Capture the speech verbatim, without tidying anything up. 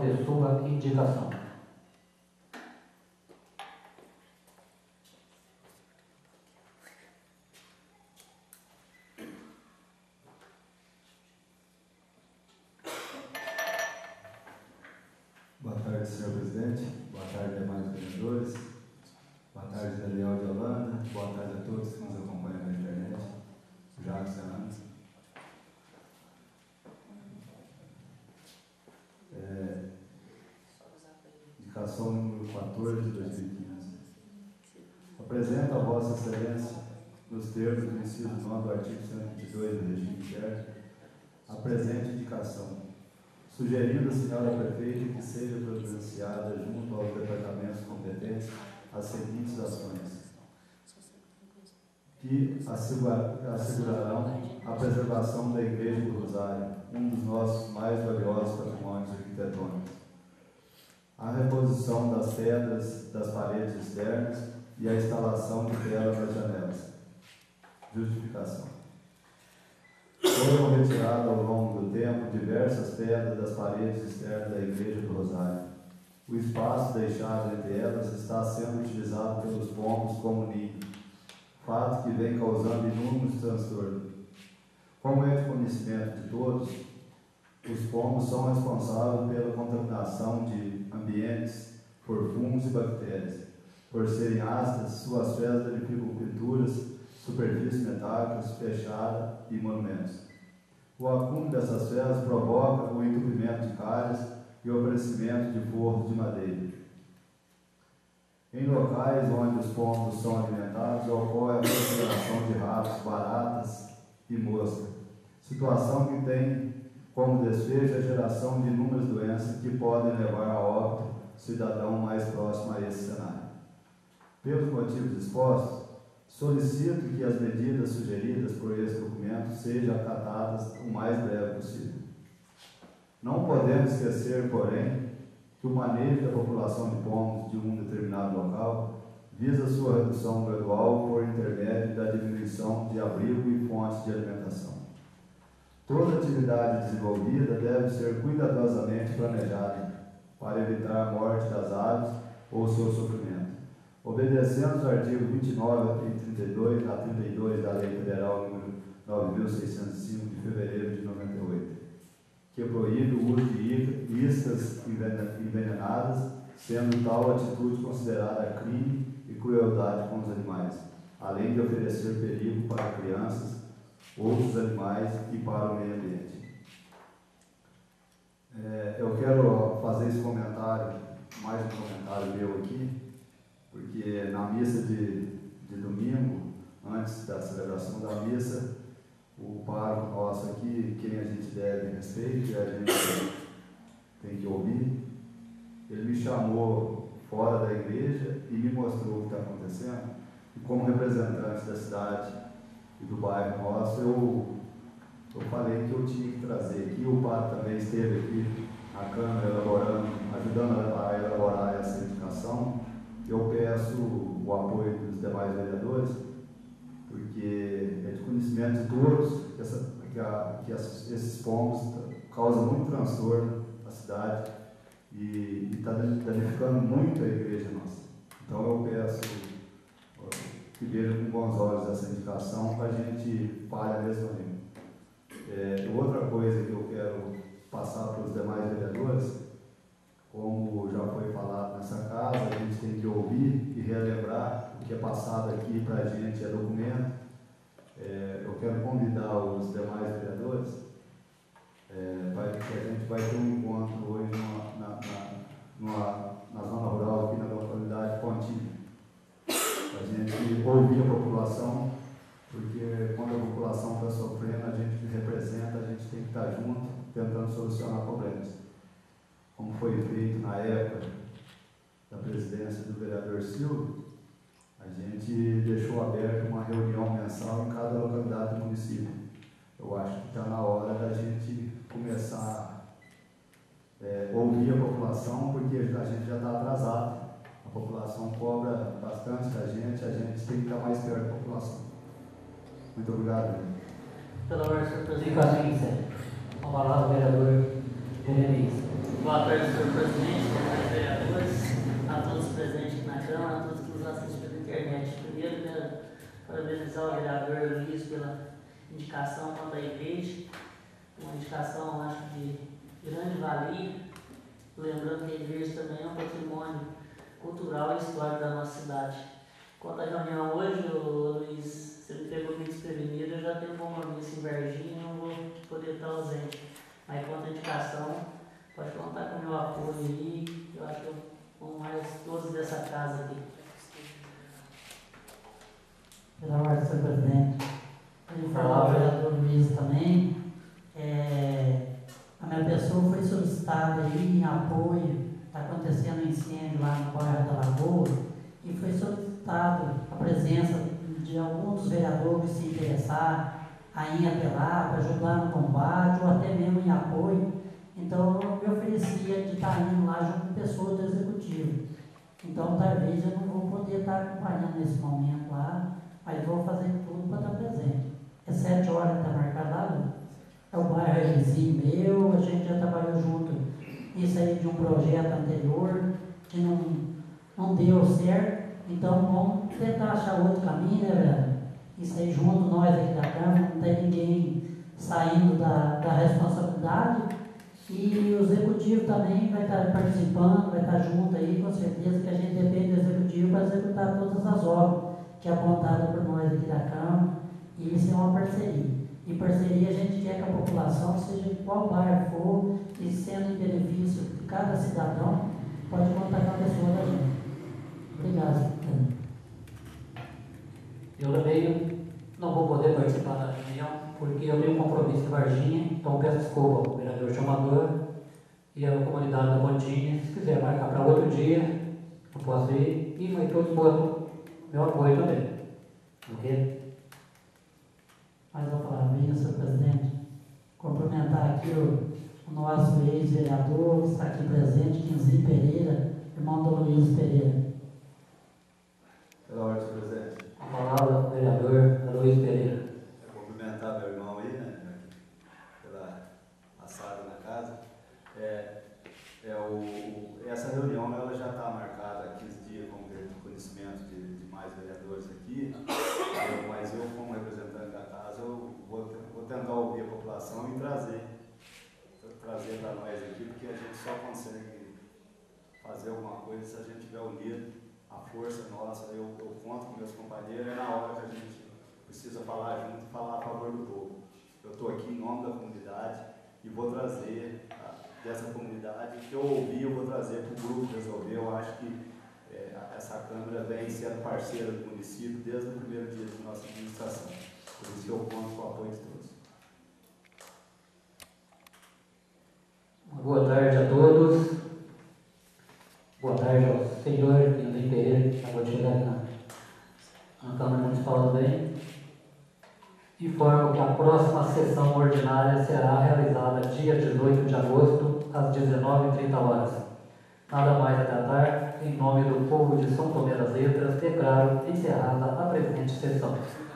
de sua indicação. Boa tarde, senhor presidente. Boa tarde, demais vereadores. Boa tarde, Daniel de Holanda. Boa tarde a todos que nos acompanham na internet. Jacques Fernandes. É, indicação número quatorze de dois mil e quinze. Apresento a Vossa Excelência, nos termos do inciso nove do artigo cento e vinte e dois do regime interno, a presente indicação, sugerindo a senhora prefeita que seja providenciada junto aos departamentos competentes as seguintes ações, que assegurarão a preservação da Igreja do Rosário, um dos nossos mais valiosos patrimônios arquitetônicos, a reposição das pedras das paredes externas e a instalação de telas nas janelas. Justificação. Foram retiradas ao longo do tempo diversas pedras das paredes externas da Igreja do Rosário. O espaço deixado entre elas está sendo utilizado pelos pombos como ninho, fato que vem causando inúmeros transtornos. Como é de conhecimento de todos, os pombos são responsáveis pela contaminação de ambientes por fungos e bactérias. Por serem ácidas, suas fezes danificam pinturas, superfícies metálicas fechadas e monumentos. O acúmulo dessas fezes provoca o entupimento de calhas e o aparecimento de forros de madeira. Em locais onde os pombos são alimentados, ocorre a proliferação de ratos, baratas e moscas, situação que tem como desfecho a geração de inúmeras doenças que podem levar a óbito o cidadão mais próximo a esse cenário. Pelos motivos expostos, solicito que as medidas sugeridas por esse documento sejam acatadas o mais breve possível. Não podemos esquecer, porém, que o manejo da população de pombos de um determinado local visa sua redução gradual por intermédio da diminuição de abrigo e fontes de alimentação. Toda atividade desenvolvida deve ser cuidadosamente planejada para evitar a morte das aves ou seu sofrimento, obedecendo os artigos vinte e nove e trinta e dois a trinta e dois da Lei Federal número nove mil seiscentos e cinco de fevereiro de noventa e oito, que proíbe o uso de iscas envenenadas, sendo tal atitude considerada crime e crueldade com os animais, além de oferecer perigo para crianças, outros animais e para o meio ambiente. É, eu quero fazer esse comentário, mais um comentário meu aqui, porque na missa de, de domingo, antes da celebração da missa, o pároco nosso aqui, quem a gente deve respeito, e a gente tem que ouvir, ele me chamou fora da igreja e me mostrou o que está acontecendo, e como representante da cidade e do bairro nosso, eu, eu falei que eu tinha que trazer aqui, o padre também esteve aqui na Câmara elaborando, ajudando a elaborar essa indicação. Eu peço o apoio dos demais vereadores, porque é de conhecimento de todos que, essa, que, a, que as, esses pombos causam muito transtorno na cidade e está danificando muito a igreja nossa. Então eu peço que vejam com bons olhos essa indicação para a gente parar a mesma língua. É, outra coisa que eu quero passar para os demais vereadores, como já foi falado nessa casa, a gente tem que ouvir e relembrar o que é passado aqui para a gente, é documento. É, eu quero convidar os demais vereadores, é, vai, que a gente vai ter um encontro hoje numa, na, na, numa, na zona rural, aqui na localidade Pontinha, para a gente ouvir a população, porque quando a população está sofrendo, a gente que representa, a gente tem que estar junto, tentando solucionar problemas. Como foi feito na época da presidência do vereador Silvio, a gente deixou aberto uma reunião mensal em cada localidade do município. Eu acho que está na hora da gente começar a é, ouvir a população, porque a gente já está atrasado. A população cobra bastante da gente, a gente tem que estar mais perto da população. Muito obrigado. Pela ordem, senhor presidente. Com a palavra, vereador Jeremias. Boa tarde, senhor presidente, senhores vereadores, a todos presentes aqui na Câmara, a todos que nos assistem pela internet. Primeiro, quero parabenizar o vereador Luiz pela indicação quanto à igreja, uma indicação, acho, de grande valia, lembrando que a igreja também é um patrimônio cultural e histórico da nossa cidade. Quanto à reunião hoje, o Luiz, você me pegou meio desprevenido, eu já tenho um compromisso em Varginha e não vou poder estar ausente. Mas quanto à indicação, pode contar com o meu apoio aí, eu acho que vamos mais todos dessa casa aqui. Pela ordem, senhor presidente. Ele falou, o vereador Luiz também. É, a minha pessoa foi solicitada aí em apoio, está acontecendo um incêndio lá no bairro da Lagoa, e foi solicitado a presença de algum dos vereadores se interessar a ir apelar para ajudar no combate ou até mesmo em apoio. Então eu me oferecia de estar indo lá junto com pessoas do executivo. Então talvez eu não vou poder estar acompanhando nesse momento lá, mas vou fazer tudo para estar presente. É sete horas que está marcado lá, é o bairro vizinho meu, a gente já trabalhou junto isso aí de um projeto anterior que não, não deu certo, então vamos tentar achar outro caminho, né, velho? Isso aí junto nós aqui da Câmara, não tem ninguém saindo da, da responsabilidade. E o executivo também vai estar participando, vai estar junto aí, com certeza que a gente depende do executivo para executar todas as obras que é apontada por nós aqui da Câmara, e isso é uma parceria. E parceria a gente quer que a população, seja de qual bairro for, e sendo em benefício de cada cidadão, pode contar com a pessoa da gente. Obrigado, senhor. Eu também não vou poder participar da reunião, porque eu tenho um compromisso em Varginha, então peço desculpa ao vereador chamador e à comunidade da Pontinha. Se quiser marcar para outro dia, eu posso ir, e mas todos botam meu apoio também. Ok? Mais uma palavrinha, senhor presidente. Cumprimentar aqui o, o nosso ex-vereador que está aqui presente, Quinzinho Pereira, irmão do Luiz Pereira. Pela ordem, senhor presidente. A palavra do vereador Luiz Pereira. É cumprimentar meu irmão aí, né, pela passada na casa. É, é o, essa reunião ela já está marcada há quinze dias, como conhecimento de, de mais vereadores aqui, eu, mas eu, como representante da casa, eu vou, vou tentar ouvir a população e trazer, trazer para nós aqui, porque a gente só consegue fazer alguma coisa se a gente tiver unido, a força nossa. Eu, eu conto com meus companheiros, é na hora que a gente precisa falar junto e falar a favor do povo. Eu estou aqui em nome da comunidade e vou trazer a, dessa comunidade, que eu ouvi, eu vou trazer para o grupo resolver. Eu acho que é, essa Câmara vem sendo parceira do município desde o primeiro dia de nossa administração. Por isso que eu conto com o apoio de todos. Boa tarde a todos. Boa tarde ao senhor Quinzinho Pereira, que acabou de chegar na, na Câmara Municipal também. Informo que a próxima sessão ordinária será realizada dia dezoito de agosto, às dezenove e trinta horas. Nada mais a tratar, em nome do povo de São Tomé das Letras, declaro encerrada a presente sessão.